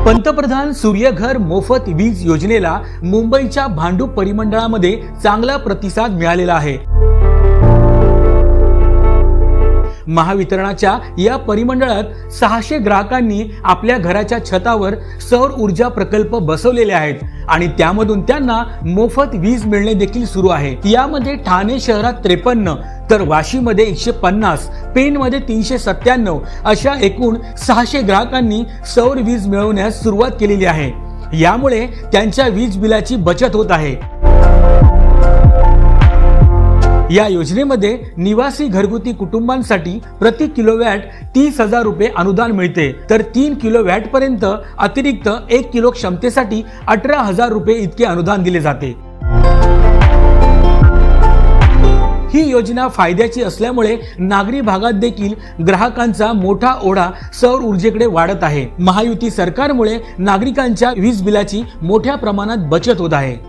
पंतप्रधान सूर्यघर मोफत वीज योजनेला मुंबईच्या भांडूप परिमंडळामध्ये चांगला प्रतिसाद मिळालेला आहे। महावितरणाच्या या परिमंडळात 600 ग्राहकांनी आपल्या घराच्या छतावर सौर ऊर्जा प्रकल्प बसवलेले आहेत आणि त्यामधून त्यांना मोफत वीज मिळणे देखील सुरू आहे। यामध्ये ठाणे शहरात 53 तर वाशीमध्ये 150, पेणमध्ये 397 अशा एकूण 600 ग्राहकांनी सौर वीज मिळवण्यास सुरुवात केलेली आहे। यामुळे त्यांच्या वीज बिलाची बचत होत आहे। या योजनेमध्ये निवासी घरगुती कुटुंबांसाठी प्रति किलोवॅट 30,000 रुपये अनुदान मिळते, तर 3 किलोवॅट पर्यंत अतिरिक्त 1 किलो क्षमतेसाठी 18,000 रुपये इतके अनुदान दिले जाते। ही योजना फायद्याची असल्यामुळे नागरी भागात देखील ग्राहकांचा मोठा ओढा सौर ऊर्जेकडे वाढत आहे। महायुती सरकारमुळे नागरिकांच्या वीज बिलाची मोठ्या प्रमाणात बचत होत आहे।